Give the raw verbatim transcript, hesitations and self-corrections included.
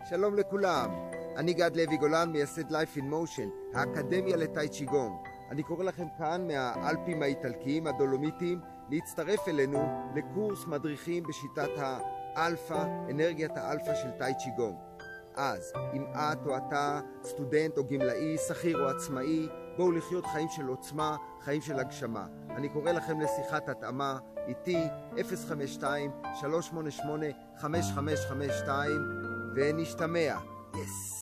שלום לכולם, אני גד לוי גולן, מייסד Life in Motion, האקדמיה לטאי צ'י גונג. אני קורא לכם כאן מהאלפים האיטלקיים, הדולומיטיים, להצטרף אלינו לקורס מדריכים בשיטת האלפא, אנרגיית האלפא של טאי צ'י גונג. אז, אם את או אתה סטודנט או גמלאי, שכיר או עצמאי, בואו לחיות חיים של עוצמה, חיים של הגשמה. אני קורא לכם לשיחת התאמה, איתי אפס חמש שתיים שלוש שמונה שמונה חמש חמש חמש שתיים, ונשתמע. יס!